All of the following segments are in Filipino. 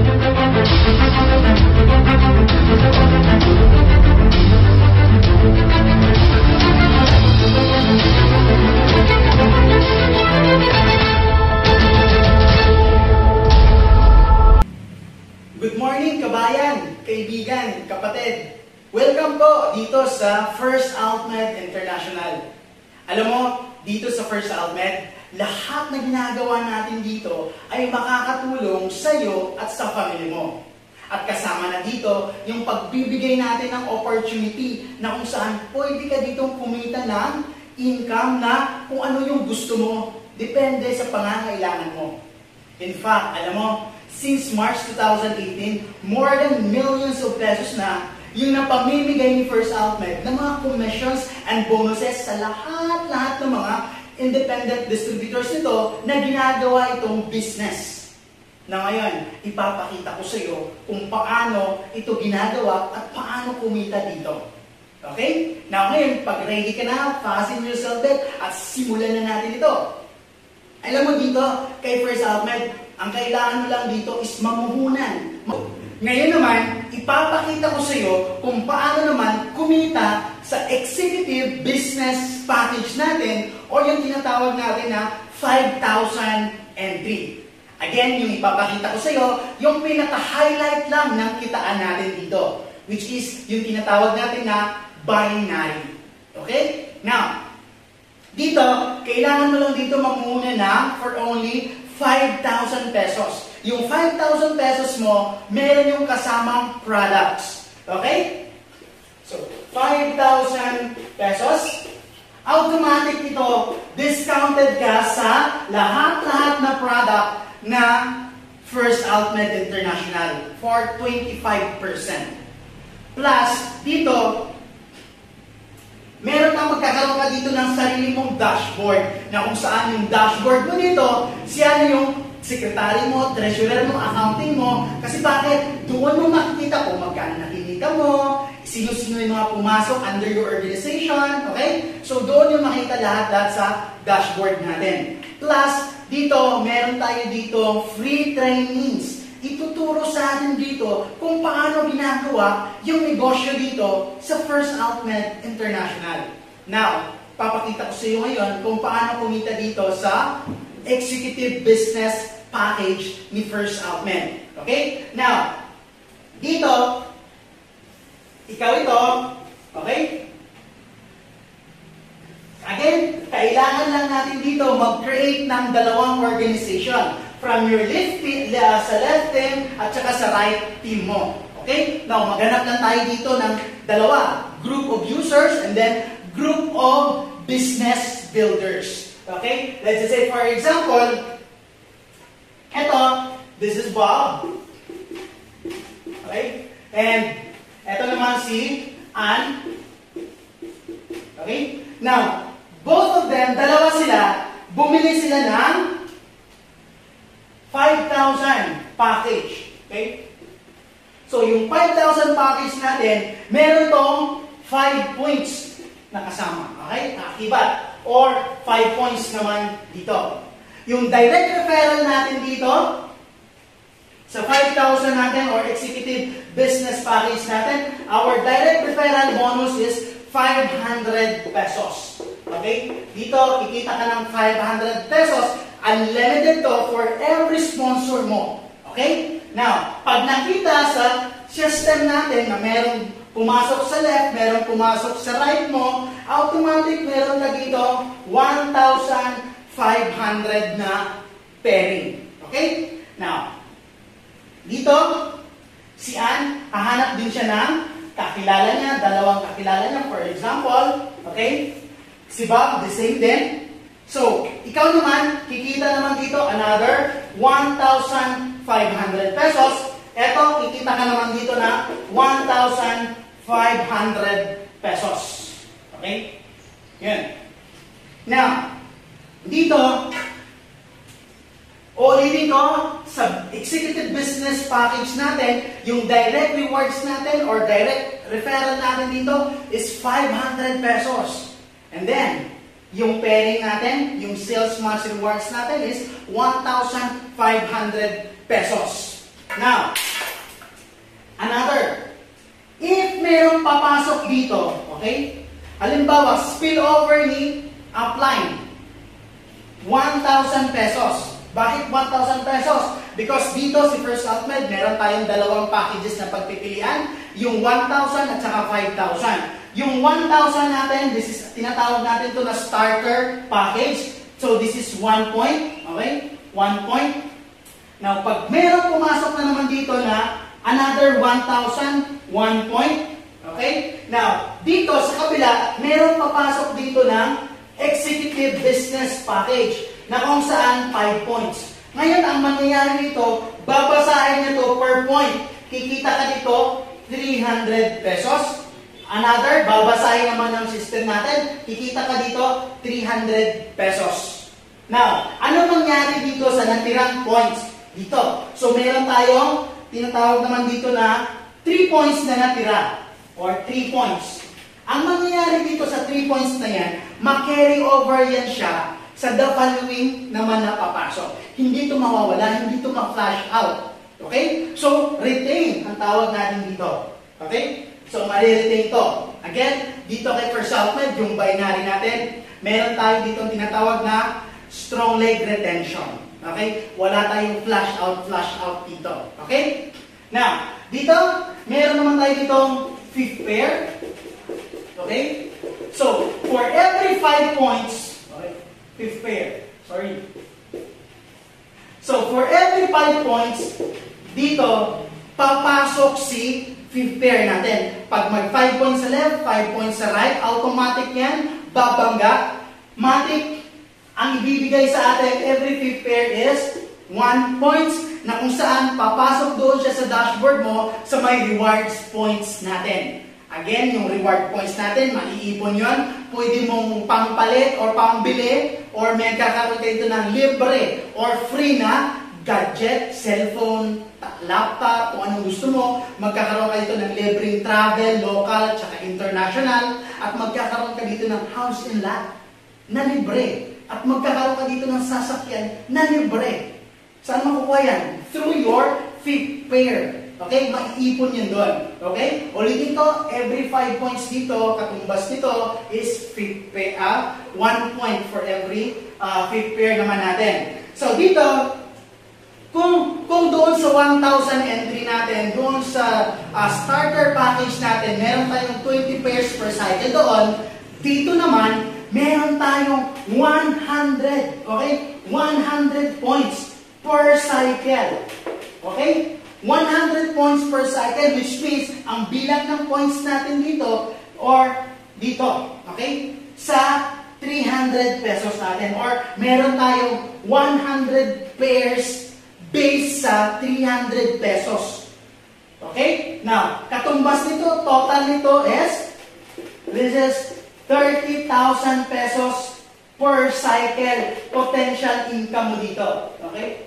Good morning, kabayan, kaibigan, kapatid. Welcome po dito sa First Altmed International. Alam mo, dito sa First Altmed, lahat na ginagawa natin dito ay makakatulong sa iyo at sa family mo. At kasama na dito yung pagbibigay natin ng opportunity na kung saan pwede ka ditong kumita ng income na kung ano yung gusto mo, depende sa pangangailangan mo. In fact, alam mo, since March 2018, more than millions of pesos na yung napamimigay ni First Altmed ng mga commissions and bonuses sa lahat-lahat ng mga independent distributors nito na ginagawa itong business. Na ngayon, ipapakita ko sa iyo kung paano ito ginagawa at paano kumita dito. Okay? Now ngayon, pag ready ka na, fasten your seatbelt at simulan na natin ito. Alam mo dito, kay First Altmed, ang kailangan mo lang dito is mamuhunan. Ngayon naman, ipapakita ko sa iyo kung paano naman kumita sa executive business package natin o yung tinatawag natin na 5,003. Again, yung ipapakita ko sa iyo, yung pinaka-highlight lang ng kitaan natin dito, which is yung tinatawag natin na binary. Okay? Now, dito, kailangan mo lang dito mamuhunan na for only 5,000 pesos. Yung 5,000 pesos mo, meron yung kasamang products. Okay? So, 5,000 pesos. Automatic ito, discounted ka sa lahat-lahat na product na First Altmed International for 25%. Plus, dito, meron kang magkakaroon ka dito ng sarili mong dashboard na kung saan yung dashboard mo dito, siya yung secretary mo, treasurer mo, accounting mo. Kasi bakit? Doon mo makikita kung magkano nakikita mo, sino-sino yung mga pumasok under your organization. Okay? So doon yung makita lahat sa dashboard natin. Plus, dito, meron tayo dito free trainings. Ituturo sa atin dito kung paano ginagawa yung negosyo dito sa First Altmed International. Now, papakita ko sa iyo ngayon kung paano kumita dito sa Executive Business Package ni First Altmed. Okay? Now, dito, ikaw ito, okay? Again, kailangan lang natin dito mag-create ng dalawang organization. From your left team, sa left team at saka sa right team mo. Okay? Now, maghanap lang tayo dito ng dalawa. Group of users and then group of business builders. Okay? Let's just say, for example, eto, this is Bob. Okay? And eto naman si Ann. Okay? Now, both of them, dalawa sila, bumili sila ng 5,000 package. Okay? So, yung 5,000 package natin, meron tong 5 points na kasama. Okay? Akibat. Or 5 points naman dito. Yung direct referral natin dito, sa 5,000 natin or executive business package natin, our direct referral bonus is 500 pesos. Okay? Dito, kikita ka ng 500 pesos. Unlimited to for every sponsor mo. Okay? Now, pag nakita sa system natin na merong pumasok sa left, merong pumasok sa right mo, automatic meron ka dito 1,500 na pairing. Okay? Now, dito, si Ann, hahanap din siya ng kakilala niya, dalawang kakilala niya, for example. Okay? Si Bob, the same din. So, ikaw naman, kikita naman dito another 1,500 pesos. Eto, kikita ka naman dito na 1,500 pesos. Okay? Yan. Now, dito, ulitin ko, sa executive business package natin, yung direct rewards natin or direct referral natin dito is 500 pesos. And then, yung pairing natin, yung sales match rewards natin is 1,500 pesos. Now, another. If merong papasok dito, okay? Halimbawa, spillover ni upline. 1,000 pesos. Bakit 1,000 pesos? Because dito si First Outmed, meron tayong dalawang packages na pagpipilian. Yung 1,000 at saka 5,000. Yung 1,000 natin, tinatawag natin to na starter package. So this is 1 point. Okay? 1 point. Now, pag meron pumasok na naman dito na another 1,000, 1 point. Okay? Now, dito sa kabila, meron papasok dito ng Executive Business Package na kung saan 5 points. Ngayon, ang mangyayari dito, babasahin niya to per point. Kikita ka dito, 300 pesos. Another, babasahin naman ng system natin, kikita ka dito, 300 pesos. Now, ano mangyari dito sa natirang points? Dito. So, meron tayong tinatawag naman dito na 3 points na natira or 3 points. Ang mangyayari dito sa 3 points na yan, ma-carry over yan siya sa the following naman na papasok. Hindi ito mawawala, hindi ito ma-flash out. Okay? So, retain ang tawag natin dito. Okay? So, ma-retain ito. Again, dito kay First Outmed, yung binary natin, meron tayo dito tinatawag na strong leg retention. Okay? Wala tayong flash out dito. Okay? Now, dito, meron naman tayo ditong fifth pair. Okay? So, for every 5 points, okay, fifth pair, sorry. So, for every 5 points, dito, papasok si fifth pair natin. Pag mag 5 points sa left, 5 points sa right, automatic yan, babangga. Matic, ang ibibigay sa atin, every fifth pair is 1 points na kung saan papasok doon siya sa dashboard mo sa may rewards points natin. Again, yung reward points natin, maiipon yun. Pwede mong pangpalit or pangbili or may kakaroon kayo dito ng libre or free na gadget, cellphone, laptop, kung anong gusto mo. Magkakaroon ka dito ng libreng travel, local, tsaka international. At magkakaroon ka dito ng house and lot na libre. At magkakaroon ka dito ng sasakyan na libre. Saan makukuha yan? Through your fifth pair. Okay? Maiipon yun doon. Okay? Ulitin to, every 5 points dito, katumbas nito, is 1 point for every fifth pair naman natin. So dito, kung doon sa 1,000 entry natin, doon sa starter package natin, meron tayong 20 pairs per cycle doon, dito naman, meron tayong 100, okay? 100 points per cycle. Okay? 100 points per cycle, which means ang bilang ng points natin dito or dito, okay? Sa 300 pesos natin or meron tayong 100 pairs based sa 300 pesos. Okay? Now, katumbas nito, total nito is, this is 30,000 pesos per cycle potential income mo dito. Okay?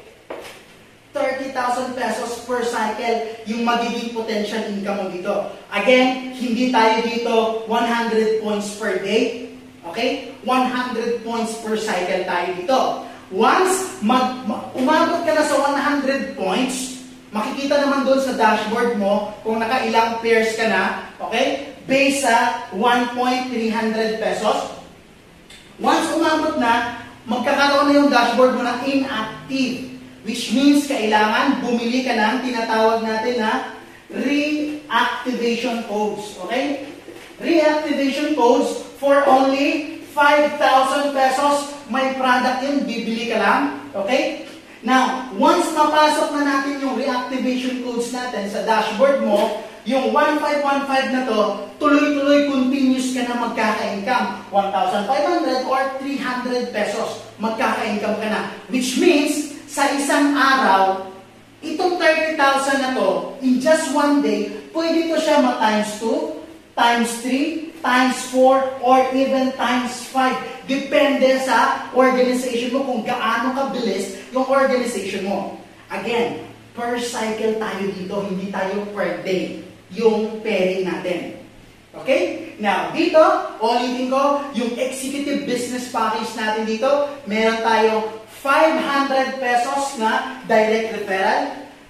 30,000 pesos per cycle yung magiging potential income mo dito. Again, hindi tayo dito 100 points per day. Okay? 100 points per cycle tayo dito. Once umabot ka na sa 100 points, makikita naman doon sa dashboard mo kung nakailang pairs ka na, okay? Based sa 1.300 pesos. Once umabot na, magkakaroon na yung dashboard mo na inactive. Which means kailangan bumili ka ng tinatawag natin na reactivation codes. Okay? Reactivation codes for only 5,000 pesos. May product yun, bibili ka lang. Okay? Now, once mapasok na natin yung reactivation codes natin sa dashboard mo, yung 1515 na to, tuloy-tuloy continuous ka na magkaka-income. 1,500 or 300 pesos magkaka-income ka na. Which means, sa isang araw, itong 30,000 na to, in just one day, pwede to siya ma-times 2, times 3, times 4, or even times 5. Depende sa organization mo kung gaano kabilis yung organization mo. Again, per cycle tayo dito, hindi tayo per day yung pairing natin. Okay? Now, dito, ulitin ko, yung executive business package natin dito, meron tayong 500 pesos na direct referral,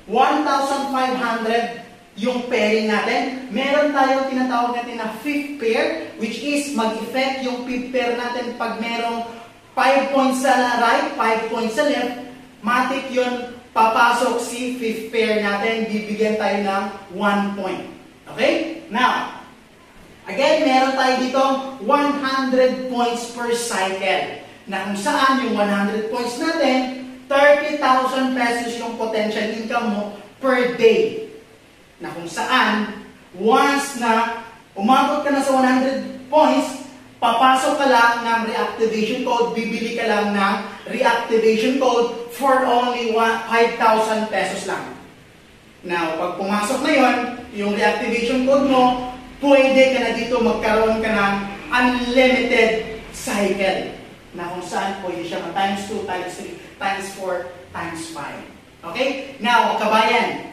1,500 yung pairing natin. Meron tayong tinatawag natin na fifth pair, which is mag-effect yung fifth pair natin pag merong 5 points sa right, 5 points sa left. Matik yun, papasok si fifth pair natin, bibigyan tayo ng 1 point. Okay? Now, again, meron tayo dito 100 points per cycle. Na kung saan yung 100 points natin, 30,000 pesos yung potential income mo per day. Na kung saan, once na umabot ka na sa 100 points, papasok ka lang ng reactivation code, bibili ka lang ng reactivation code for only 5,000 pesos lang. Now, pag pumasok na yon, yung reactivation code mo, pwede ka na dito magkaroon ka ng unlimited cycle. Na kung saan pwede siya times 2, times 3, times 4, times 5. Okay? Now, kabayan,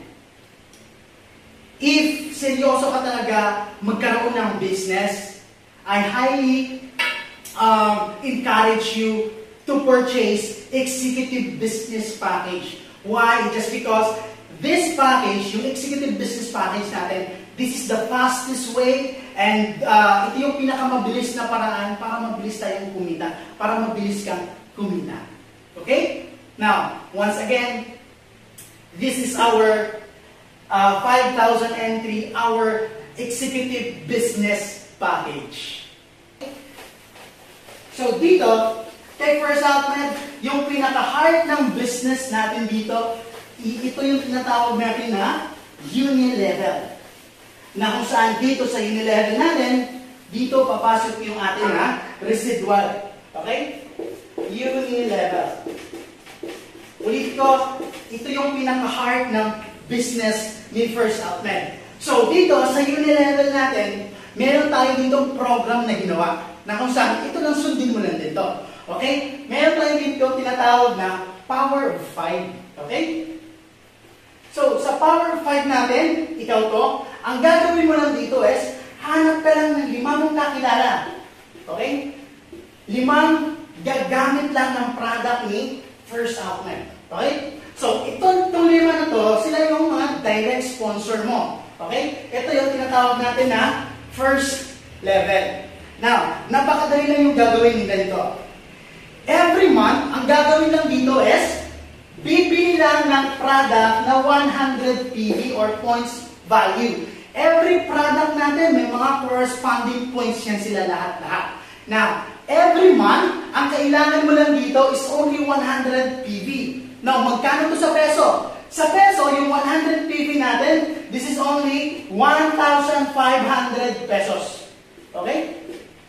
if seryoso ka talaga magkaroon ng business, I highly encourage you to purchase Executive Business Package. Why? Just because this package, yung Executive Business Package natin, this is the fastest way and ito yung pinakamabilis na paraan para mabilis tayong kumita, para mabilis kang kumita. Okay? Now, once again, this is our 5,000 entry, our Executive Business Package. So dito, kay First Outmed, yung pinaka-heart ng business natin dito, ito yung tinatawag natin na Unilevel. Na kung saan dito sa Unilevel natin, dito papasok yung ating residual. Okay? Unilevel. Ulit ko, ito yung pinaka-heart ng business ni First Outmed. So dito sa Unilevel natin, meron tayo ditong program na ginawa na kung saan ito lang sundin mo lang dito. Okay? Meron tayo dito tinatawag na Power of 5. Okay? So sa Power of 5 natin, ikaw to, ang gagawin mo lang dito is hanap ka lang ng 5 mong kakilala. Okay? 5 gagamit lang ng product ni First Outmed. Okay? So, itong 5 na to, sila yung mga direct sponsor mo. Okay? Ito yung tinatawag natin na first level. Now, napakadali lang yung gagawin nila dito. Every month, ang gagawin lang dito is bibili lang ng product na 100 PV or points value. Every product natin, may mga corresponding points yan sila lahat-lahat. Now, every month, ang kailangan mo lang dito is only 100 PV. Now, magkano to sa peso? Sa peso, yung 100 PV natin, this is only 1,500 pesos. Okay?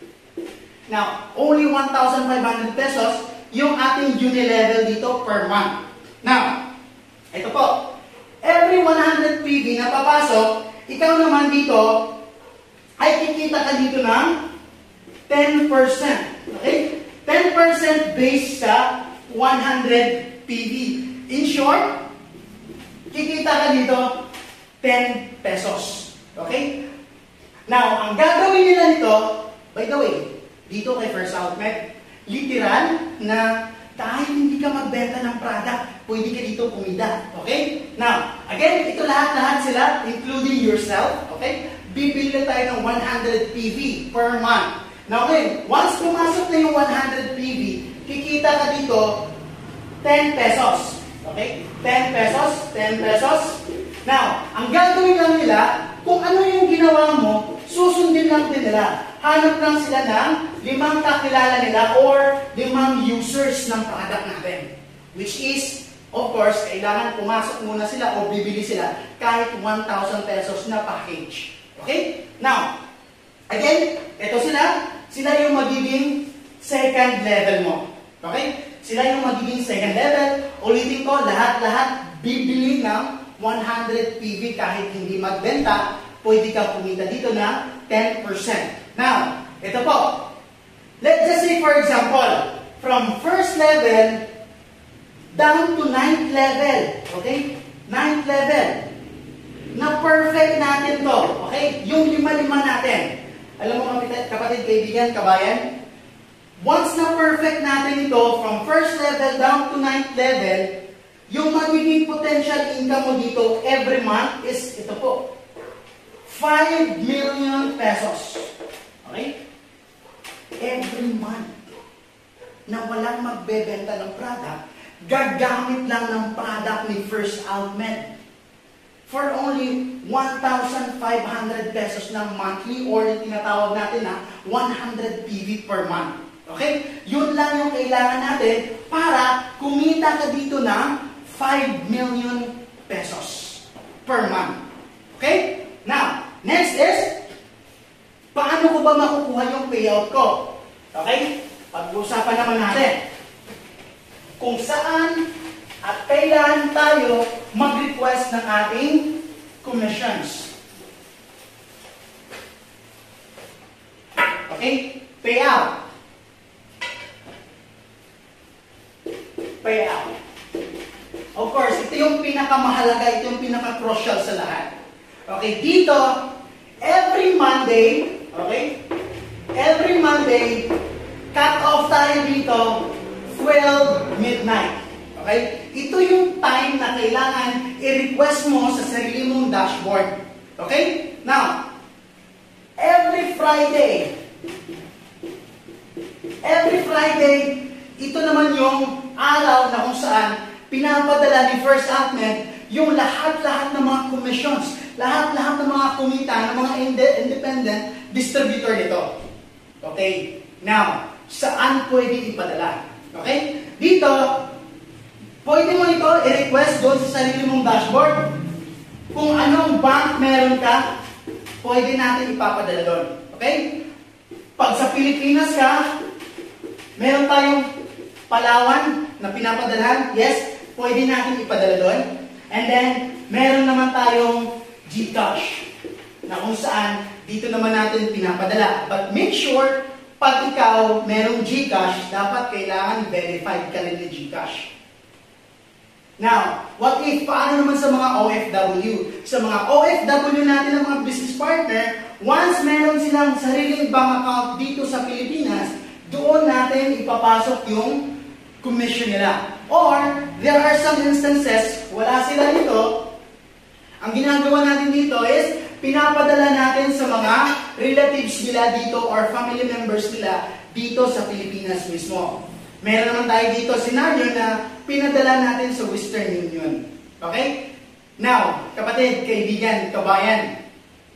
Now, only 1,500 pesos yung ating Unilevel dito per month. Now, ito po. Every 100 PV na papasok, ikaw naman dito, ay kikita ka dito ng 10%. Okay? 10% based sa 100 PV. In short, kikita ka dito 10 pesos. Okay? Now, ang gagawin nila nito, by the way, dito kay First Outmed, literal na kahit hindi ka magbenta ng product, pwede ka dito kumita. Okay? Now, again, ito lahat-lahat sila, including yourself. Okay? Bibili tayo ng 100 PV per month. Now, okay, once pumasok na yung 100 PV, kikita ka dito 10 pesos. Okay? 10 pesos, 10 pesos. Now, ang gagawin lang nila, kung ano yung ginawa mo, susundin lang din nila. Hanap lang sila ng 5 kakilala nila or 5 users ng product natin. Which is, of course, kailangan pumasok muna sila o bibili sila kahit 1,000 pesos na package. Okay? Now, again, ito sila. Sila yung magiging second level mo. Okay? Sila yung magiging second level. Ulitin ko, lahat-lahat bibili ng 100 PV kahit hindi magbenta, pwede ka kumita dito na 10%. Now, ito po. Let's just say, for example, from first level down to 9th level. Okay? 9th level. Na perfect natin to. Okay? Yung 5-5 natin. Alam mo kapatid, kaibigan, kabayan, once na perfect natin ito, from first level down to 9th level, yung magiging potential income mo dito every month is ito po. 5 million pesos. Okay? Every month na walang magbebenta ng product, gagamit lang ng product ni First AltMed for only 1,500 pesos ng monthly or yung tinatawag natin na 100 PV per month. Okay? Yun lang yung kailangan natin para kumita ka dito ng 5 million pesos per month. Okay? Now, next is, paano ko ba makukuha yung payout ko? Okay? Pag-uusapan naman natin kung saan at kailan tayo mag-request ng ating commissions. Okay? Payout. Payout. Of course, ito yung pinakamahalaga, ito yung pinaka-crucial sa lahat. Okay, dito, every Monday, okay? Every Monday, cut off tayo dito, 12 midnight. Okay? Ito yung time na kailangan i-request mo sa sarili mong dashboard. Okay? Now, every Friday, ito naman yung araw na kung saan pinapadala ni First AltMed yung lahat-lahat ng mga commissions, lahat-lahat ng mga kumita, ng mga independent distributor nito. Okay? Now, saan pwede ipadala? Okay? Dito, pwede mo ito i-request doon sa sarili mong dashboard. Kung anong bank meron ka, pwede natin ipapadala doon. Okay? Pag sa Pilipinas ka, meron tayong Palawan na pinapadalahan. Yes, pwede natin ipadala doon. And then, meron naman tayong GCash na kung saan dito naman natin pinapadala. But make sure, pag ikaw merong GCash, dapat kailangan verified ka rin ni GCash. Now, what if, paano naman sa mga OFW? Sa mga OFW natin ng mga business partner, once meron silang sariling bank account dito sa Pilipinas, doon natin ipapasok yung commission nila. Or, there are some instances, wala sila dito, ang ginagawa natin dito is, pinapadala natin sa mga relatives nila dito or family members nila dito sa Pilipinas mismo. Meron naman tayo dito scenario na pinadala natin sa Western Union. Okay? Now, kapatid, kaibigan, kabayan,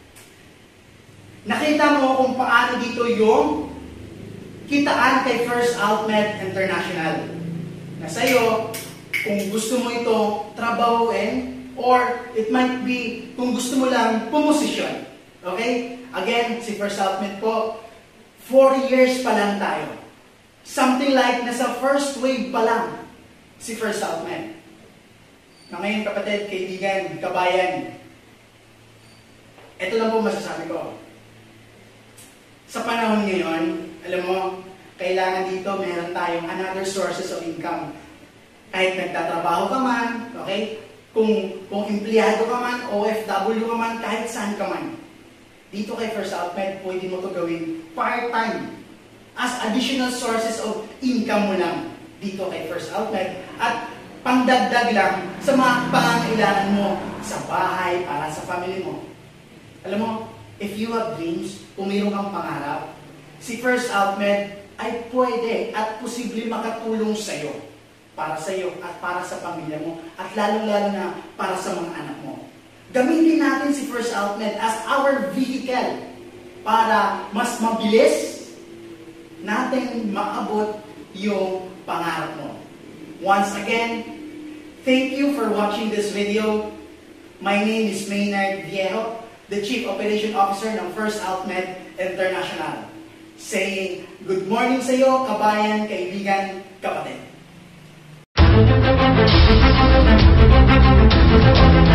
nakita mo kung paano dito yung kitaan kay First AltMed International. Na sa'yo, kung gusto mo ito trabahuin, or it might be, kung gusto mo lang, pumosisyon. Okay? Again, si First AltMed po, 4 years pa lang tayo. Something like, nasa first wave pa lang, si First AltMed. Na ngayon, kapatid, kaibigan, kabayan, ito lang po masasabi ko. Sa panahon ngayon, alam mo, kailangan dito meron tayong another sources of income. Kahit nagtatrabaho ka man, okay? Kung empleyado ka man, OFW ka man, kahit saan ka man. Dito kay First AltMed, pwede mo ito gawin part-time as additional sources of income mo lang dito kay First AltMed at pangdagdag lang sa mga pangangailangan mo sa bahay, para sa family mo. Alam mo, if you have dreams, kung mayroon kang pangarap, si First AltMed ay pwede at posible makatulong sa iyo. Para sa iyo at para sa pamilya mo at lalong-lalo na para sa mga anak mo. Gamitin natin si First AltMed as our vehicle para mas mabilis natin maabot yung pangarap mo. Once again, thank you for watching this video. My name is Maynard Viejo, the Chief Operation Officer ng First AltMed International. Saying good morning sa iyo, kabayan, kaibigan, kapatid. Thank you.